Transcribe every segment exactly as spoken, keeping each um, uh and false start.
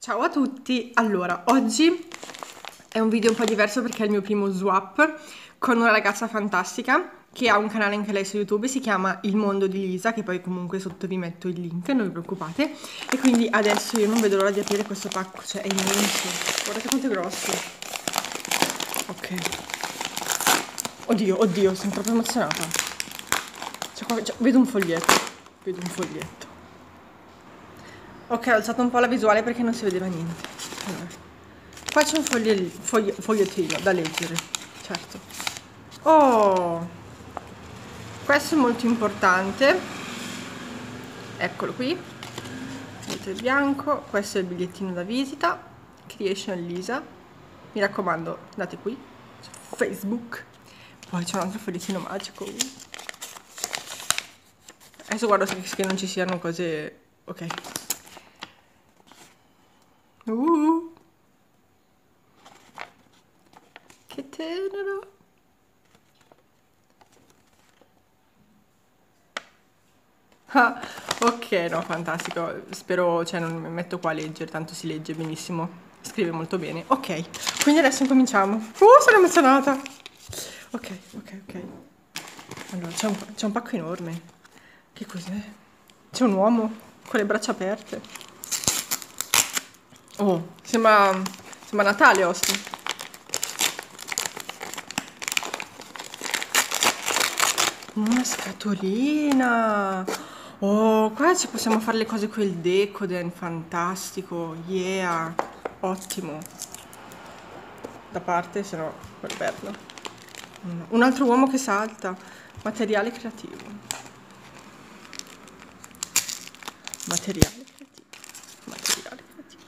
Ciao a tutti! Allora, oggi è un video un po' diverso perché è il mio primo swap con una ragazza fantastica che ha un canale anche lei su YouTube, si chiama Il Mondo di Lisa, che poi comunque sotto vi metto il link, non vi preoccupate. E quindi adesso io non vedo l'ora di aprire questo pacco, cioè è immenso, guardate quanto è grosso. Ok. Oddio, oddio, sono troppo emozionata. Cioè, qua, cioè, vedo un foglietto, vedo un foglietto. Ok, ho alzato un po' la visuale perché non si vedeva niente. Allora, qua c'è un foglie, foglie, fogliettino da leggere, certo. Oh, questo è molto importante. Eccolo qui, vedete il bianco. Questo è il bigliettino da visita. Creation Lisa. Mi raccomando, andate qui su Facebook. Poi c'è un altro fogliettino magico. Adesso guardo se che non ci siano cose. Ok. Uh, che tenero. Ah, ok, no, fantastico. Spero, cioè non mi metto qua a leggere, tanto si legge benissimo. Scrive molto bene. Ok, quindi adesso incominciamo. Uh, sono emozionata. Ok, ok, ok. Allora, c'è un, c'è un pacco enorme. Che cos'è? C'è un uomo con le braccia aperte. Oh, sembra, sembra Natale, Osti. Una scatolina. Oh, qua ci possiamo fare le cose con il Decoden, fantastico, yeah, ottimo. Da parte, se no, per perdo. Un altro uomo che salta, materiale creativo. Materiale creativo, materiale creativo.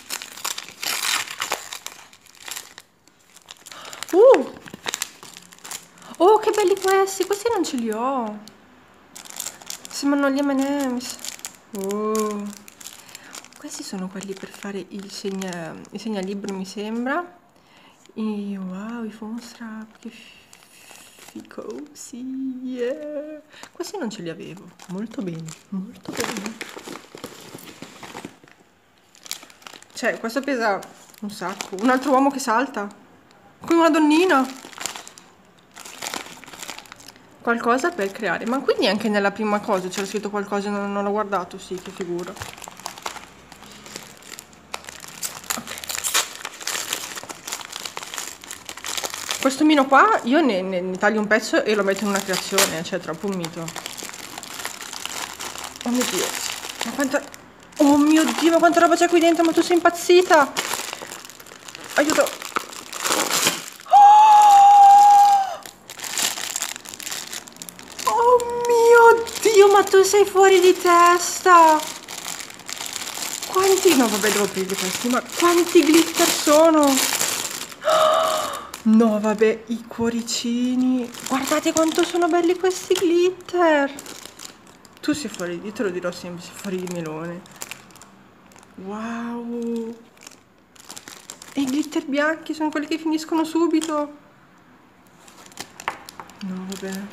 Uh! Oh, che belli questi, questi non ce li ho. Sembrano gli M and M's. Oh. Questi sono quelli per fare il, segna, il segnalibro, mi sembra. E wow, i phone strap, che ficosi, yeah. Questi non ce li avevo. Molto bene, molto bene. Cioè, questo pesa un sacco. Un altro uomo che salta. Qui una donnina. Qualcosa per creare. Ma quindi anche nella prima cosa c'era scritto qualcosa e non, non l'ho guardato, sì, che figura. Questo mino qua io ne, ne, ne taglio un pezzo e lo metto in una creazione, cioè è troppo un mito. Oh mio Dio, ma quanta... Oh mio Dio, ma quanta roba c'è qui dentro, ma tu sei impazzita! Aiuto! Oh! Oh mio Dio, ma tu sei fuori di testa! Quanti... No, vabbè, devo aprire questi, ma quanti glitter sono? No, vabbè, i cuoricini. Guardate quanto sono belli questi glitter. Tu sei fuori, io te lo dirò sempre, sei fuori di melone. Wow. E i glitter bianchi sono quelli che finiscono subito. No, vabbè.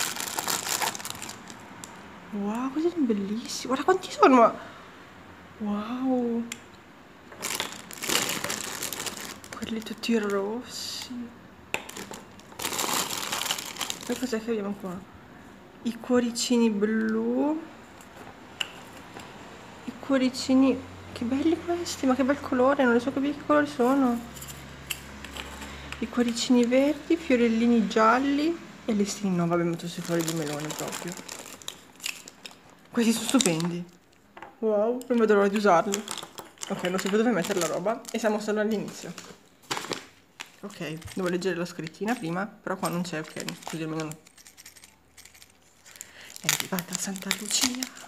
Wow, questi sono bellissimi. Guarda quanti sono. Wow. Quelli tutti rossi. Poi cos'è che abbiamo qua? I cuoricini blu. I cuoricini... Che belli questi, ma che bel colore, non le so capire che colori sono. I cuoricini verdi, fiorellini gialli e listini. No, vabbè, ma tu sei fuori di melone proprio. Questi sono stupendi. Wow, non vedo l'ora di usarli. Ok, non so dove mettere la roba e siamo solo all'inizio. Ok, devo leggere la scrittina prima, però qua non c'è, ok, così almeno no. È arrivata Santa Lucia.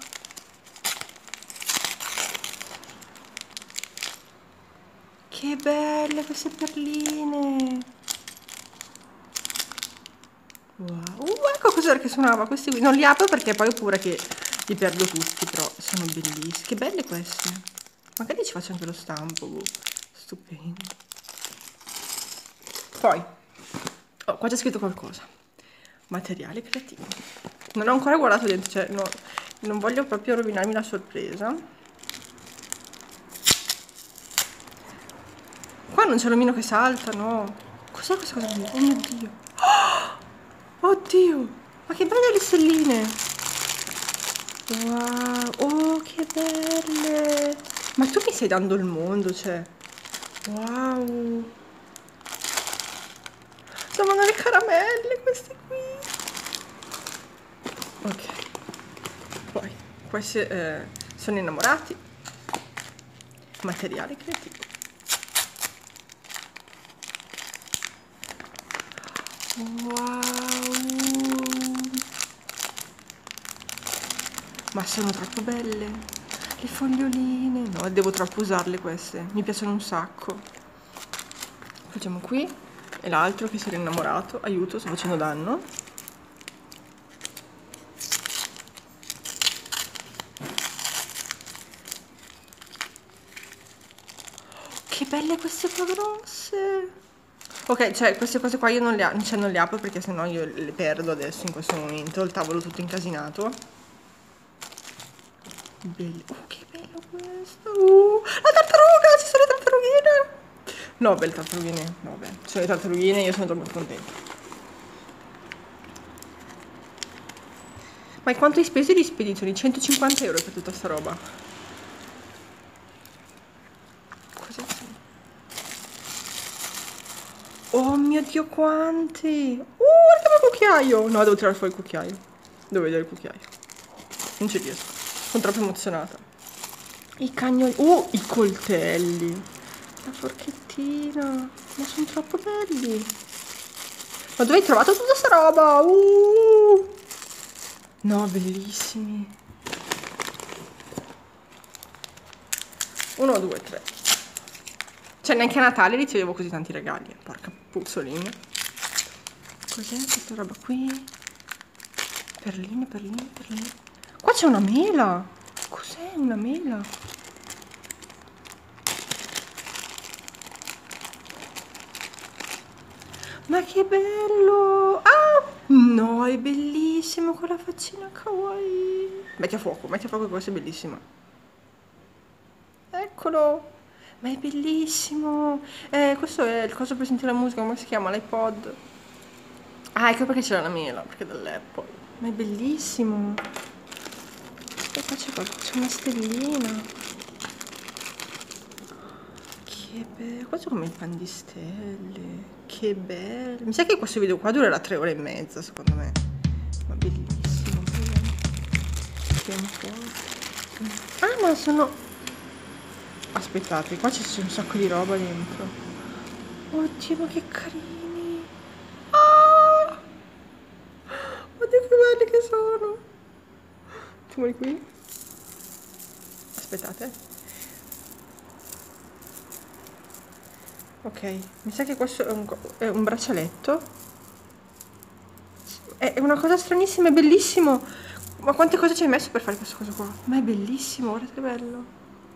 Che belle queste perline. Wow. Uh, ecco cos'era che suonava. Questi non li apro perché poi ho paura che li perdo tutti, però sono bellissimi. Che belle queste. Magari ci faccio anche lo stampo. Boh. Stupendo. Poi, oh, qua c'è scritto qualcosa. Materiale creativo. Non ho ancora guardato dentro, cioè no, non voglio proprio rovinarmi la sorpresa. qua non c'è l'omino che salta, no. Cos'è questa cosa qui? Oh mio Dio. Oh, oddio. Ma che belle le stelline. Wow. Oh, che belle. Ma tu mi stai dando il mondo, cioè. Wow. Sono le caramelle queste qui. Ok. Poi, questi eh, sono innamorati. Materiale creativo. Wow. Ma sono troppo belle. Le foglioline. No, devo troppo usarle queste. Mi piacciono un sacco. Facciamo qui. E l'altro che si era innamorato. Aiuto, sto facendo danno. Che belle queste qua grosse. Ok, cioè queste cose qua io non le, cioè, non le apro perché sennò io le perdo adesso in questo momento. Ho il tavolo tutto incasinato. Bello. Oh, che bello questo. Uh, la tartaruga, ci sono le tartarughine. No, belle tartarughine. No, beh, ci sono le tartarughine, io sono troppo contenta. Ma quanto hai speso di spedizioni? centocinquanta euro per tutta sta roba. Cos'è? Oh mio Dio, quanti! Uh, guarda il cucchiaio! No, devo tirare fuori il cucchiaio. Devo vedere il cucchiaio. Non ci riesco. Sono troppo emozionata. I cagnoli. Uh, i coltelli. La forchettina. Ma sono troppo belli. Ma dove hai trovato tutta sta roba? Uh! No, bellissimi. Uno, due, tre. Cioè, neanche a Natale ricevevo così tanti regali. Porca puzzolina. Cos'è questa roba qui? Perline, perline, perline. Qua c'è una mela. Cos'è una mela? Ma che bello! Ah! No, è bellissimo con la faccina kawaii. Metti a fuoco, metti a fuoco che questo è bellissimo. Eccolo! Ma è bellissimo! Eh, questo è il coso per sentire la musica, come si chiama? L'iPod. Ah, ecco perché c'era la mela, perché è dall'Apple. Ma è bellissimo! E qua c'è c'è una stellina. Che bello! Qua c'è come il pan di stelle. Che bello! Mi sa che questo video qua durerà tre ore e mezza, secondo me. Ma bellissimo! Ah, ma sono... Aspettate, qua c'è un sacco di roba dentro. Oddio, ma che carini! Ah! Oddio, che belli che sono! Mettiamoli qui. Aspettate. Ok, mi sa che questo è un, è un braccialetto. È una cosa stranissima, è bellissimo. Ma quante cose ci hai messo per fare questa cosa qua? Ma è bellissimo, guarda che bello.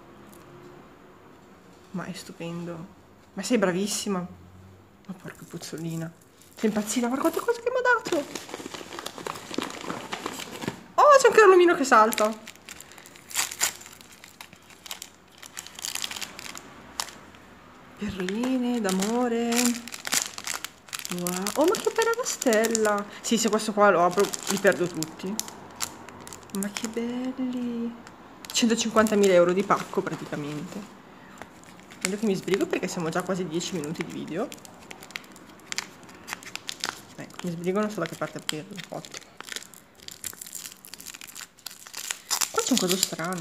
Ma è stupendo. Ma sei bravissima. Ma porca puzzolina. Sei impazzita, guarda quante cose che mi ha dato. Oh, c'è anche l'omino che salta. Perline d'amore. Wow. Oh, ma che bella la stella. Sì, se questo qua lo apro li perdo tutti. Ma che belli. centocinquantamila euro di pacco praticamente. Vedo che mi sbrigo perché siamo già quasi dieci minuti di video. Ecco, mi sbrigo, non so da che parte aprirlo. Ottimo. Qua c'è un coso strano.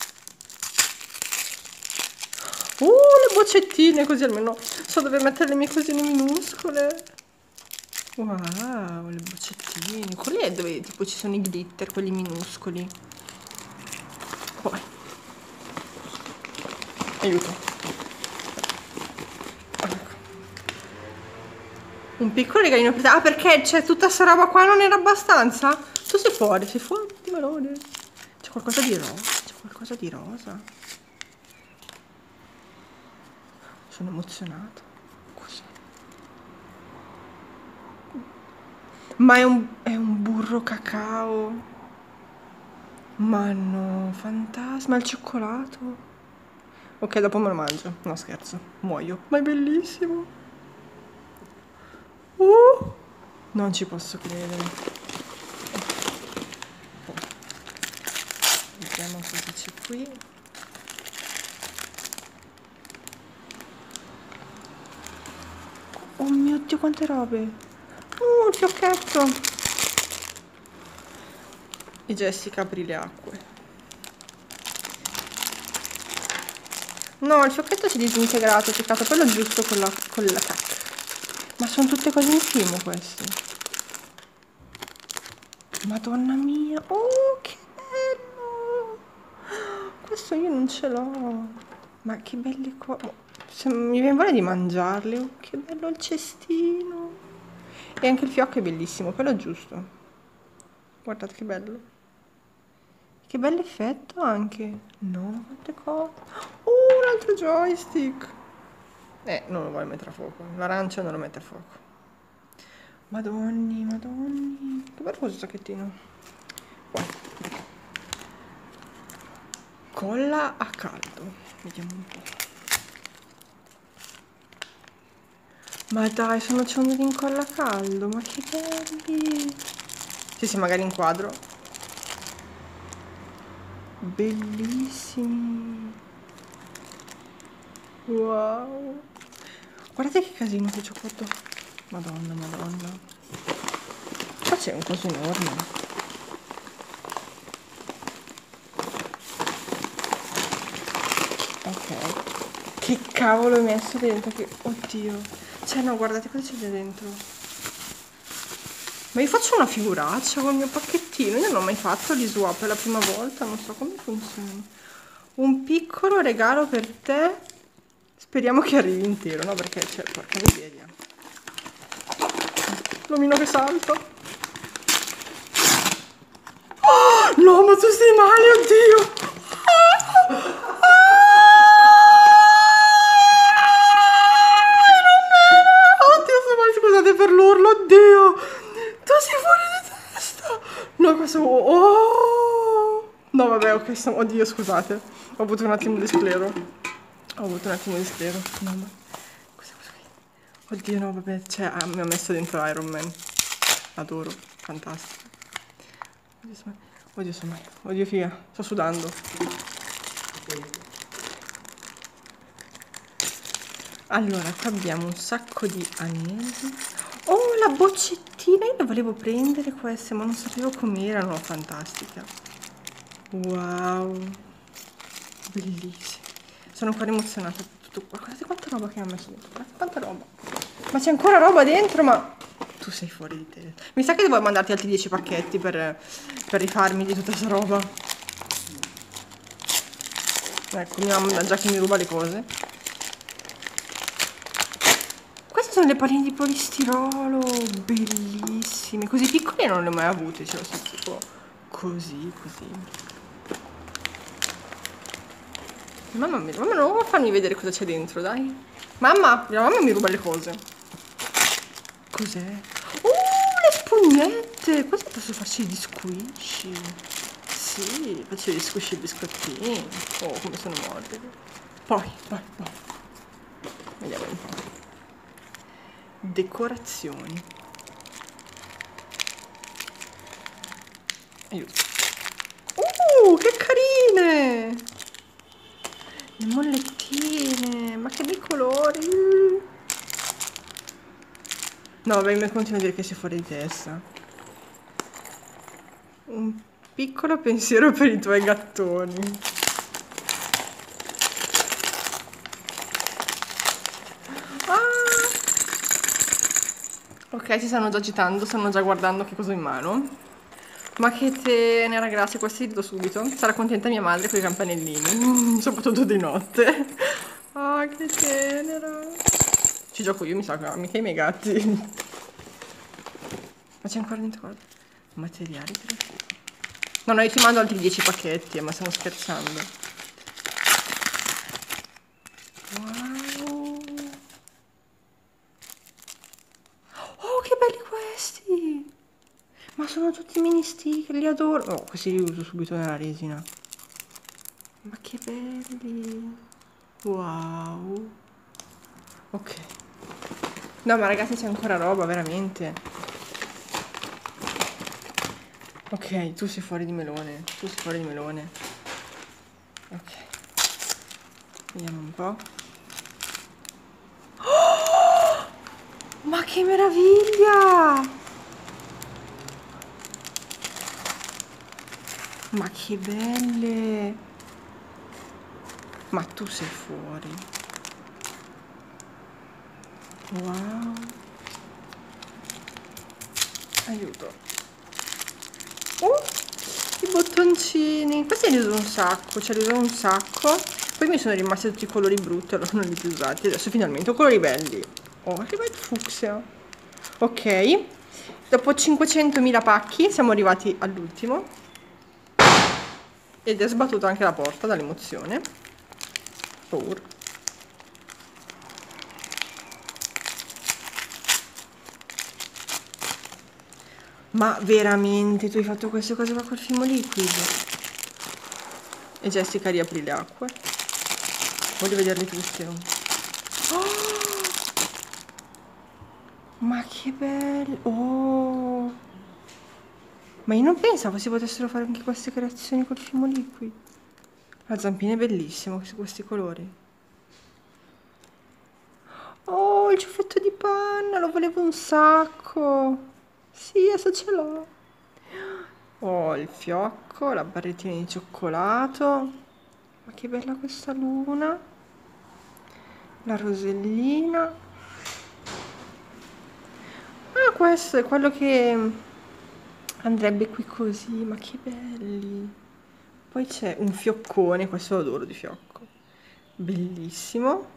Uh, le boccettine, così almeno so dove mettere le mie cosine minuscole. Wow, le boccettine. Quelli è dove tipo ci sono i glitter, quelli minuscoli. Poi. Aiuto. Un piccolo regalino per te. Ah, perché c'è tutta sta roba qua, non era abbastanza? Tu sei fuori, sei fuori, melone. C'è qualcosa di rosa, c'è qualcosa di rosa. Sono emozionata. Cos'è? Ma è un, è un burro cacao. Ma no, fantasma, il cioccolato. Ok, dopo me lo mangio. No, scherzo, muoio. Ma è bellissimo. Uh, non ci posso credere. Oh. Vediamo cosa c'è qui. Oh mio Dio, quante robe. Uh, il fiocchetto. E Jessica apri le acque. No, il fiocchetto si è disintegrato, peccato, quello giusto con la, con la cacca. Ma sono tutte cose in fimo queste. Madonna mia, oh che bello! Questo io non ce l'ho. Ma che belli qua. Se mi viene voglia di mangiarli. Oh, che bello il cestino. E anche il fiocco è bellissimo, quello giusto. Guardate che bello. Che bell'effetto anche. No, quante cose. Oh, un altro joystick. Eh, non lo voglio mettere a fuoco. L'arancia non lo mette a fuoco. Madonni, madonni. Che bello questo sacchettino. Poi. Colla a caldo. Vediamo un po'. Ma dai, sono ciondoli in colla a caldo. Ma che belli. Sì, sì, magari in quadro. Bellissimi. Wow. Guardate che casino che c'ho fatto. Madonna, madonna. Qua c'è un coso enorme. Ok. Che cavolo ho messo dentro? Che... Oddio. Cioè no, guardate cosa c'è dentro. Ma io faccio una figuraccia con il mio pacchettino. Io non ho mai fatto gli swap, è la prima volta, non so come funziona. Un piccolo regalo per te. Speriamo che arrivi intero, no? Perché c'è, porca miseria. L'omino che salta. Oh, no, ma tu stai male, oddio. Oddio, sto male, scusate per l'urlo, oddio. Tu sei fuori di testa. No, questo... Oh. No, vabbè, ok, sto... Oddio, scusate. Ho avuto un attimo di sclero. Ho avuto un attimo di sclero. No, ma... Cosa, cosa... Oddio, no, vabbè, cioè, ah, mi ha messo dentro Iron Man. Adoro, fantastico. Oddio, sto... Oddio, sto male. Oddio, figa, sto sudando. Allora, qua abbiamo un sacco di agnelli. Oh, la boccettina! Io le volevo prendere queste, ma non sapevo com'erano. Fantastica. Wow. Bellissime. Sono ancora emozionata per tutto qua. Guardate quanta roba che ha messo dentro. Guardate quanta roba. Ma c'è ancora roba dentro, ma... Tu sei fuori di te. Mi sa che devo mandarti altri dieci pacchetti per, per rifarmi di tutta questa roba. Ecco, mia mamma già che mi ruba le cose. Queste sono le palline di polistirolo. Bellissime. Così piccole non le ho mai avute. Ce lo so, tipo così, così. Mamma mia, mamma non vuoi farmi vedere cosa c'è dentro, dai. Mamma, la mamma mi ruba le cose. Cos'è? Oh, le spugnette! Così posso farci gli squishy. Sì, faccio gli squishy biscottini. Oh, come sono morbidi. Poi, poi, poi. Vediamo un po'. Decorazioni. Aiuto. Uh, che carine! Le mollettine, ma che bei colori! No, vabbè, mi continuo a dire che sei fuori di testa. Un piccolo pensiero per i tuoi gattoni. Ah! Ok, si stanno già agitando, stanno già guardando che cosa ho in mano. Ma che tenera, grazie, questi li do subito. Sarà contenta mia madre con i campanellini, soprattutto di notte. Ah, che tenera. Ci gioco io, mi sa, mica i miei gatti. Ma c'è ancora dentro cosa? Materiali per... No, no, io ti mando altri dieci pacchetti, ma stiamo scherzando. Wow. Oh, che belli questi! Ma sono tutti mini sticker, li adoro. Oh, questi li uso subito nella resina. Ma che belli. Wow. Ok. No, ma ragazzi, c'è ancora roba, veramente. Ok, tu sei fuori di melone. Tu sei fuori di melone. Ok. Vediamo un po'. Oh! Ma che meraviglia! Ma che belle! Ma tu sei fuori. Wow. Aiuto. Oh, i bottoncini. Questi li uso un sacco, ce li uso un sacco. Poi mi sono rimasti tutti i colori brutti, allora non li ho più usati. Adesso finalmente ho colori belli. Oh, arriva il fucsia. Ok. Dopo cinquecentomila pacchi siamo arrivati all'ultimo. Ed è sbattuta anche la porta dall'emozione. Paura. Ma veramente tu hai fatto queste cose qua col fimo liquido? E Jessica riapri le acque. Voglio vederle tutte. Oh, ma che bello! Oh! Ma io non pensavo si potessero fare anche queste creazioni col fimo liquido. La zampina è bellissima su questi colori. Oh, il ciuffetto di panna, lo volevo un sacco. Sì, adesso ce l'ho. Oh, il fiocco, la barrettina di cioccolato. Ma che bella questa luna. La rosellina. Ah, questo è quello che andrebbe qui così. Ma che belli. Poi c'è un fioccone, questo lo adoro di fiocco. Bellissimo.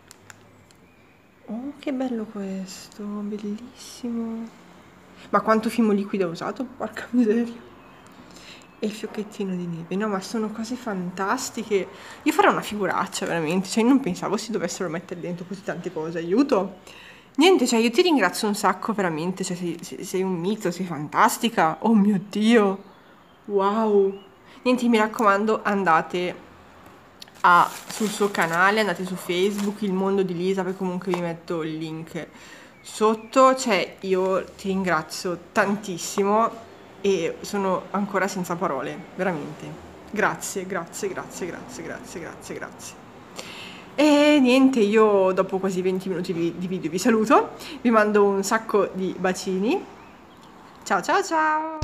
Oh, che bello questo, bellissimo. Ma quanto fimo liquido ho usato? Porca miseria. E il fiocchettino di neve. No, ma sono cose fantastiche. Io farei una figuraccia, veramente. Cioè, non pensavo si dovessero mettere dentro così tante cose. Aiuto. Niente, cioè, io ti ringrazio un sacco, veramente. Cioè, sei, sei, sei un mito, sei fantastica. Oh mio Dio. Wow. Niente, mi raccomando, andate a, sul suo canale, andate su Facebook, Il Mondo di Lisa, poi comunque vi metto il link sotto. Cioè, io ti ringrazio tantissimo e sono ancora senza parole, veramente. Grazie, grazie, grazie, grazie, grazie, grazie, grazie. E niente, io dopo quasi venti minuti di di video vi saluto, vi mando un sacco di bacini. Ciao ciao ciao!